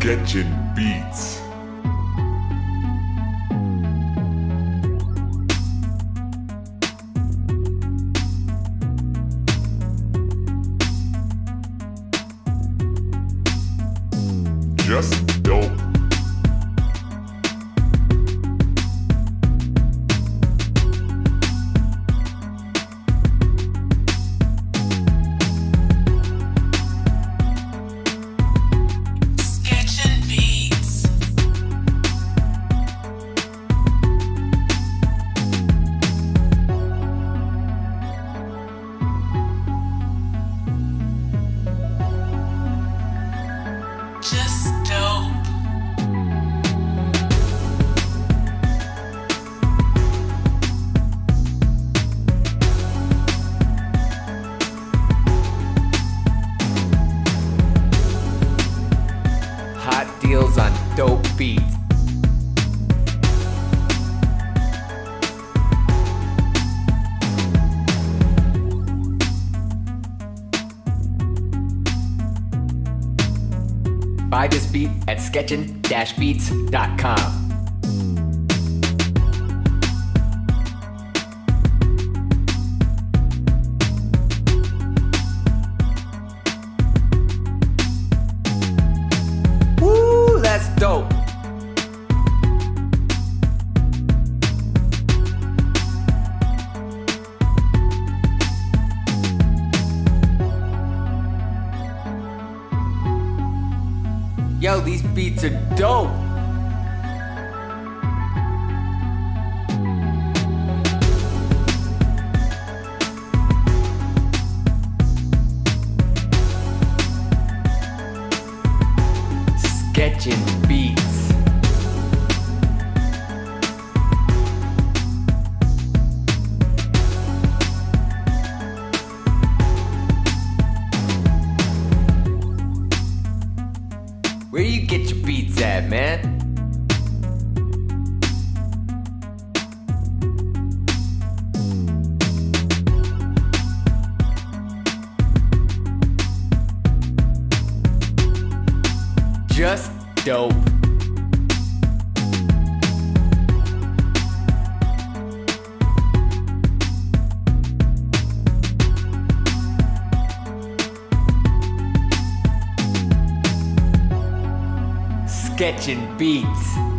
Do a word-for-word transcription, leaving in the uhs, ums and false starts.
Sketchin-Beats. Just dope. Sketchin-Beats. Just dope. Hot deals on dope beats. Buy this beat at sketchin dash beats dot com. Woo, that's dope. Yo, these beats are dope. Sketchin-Beats. Where you get your beats at, man? Just dope. Sketchin-Beats.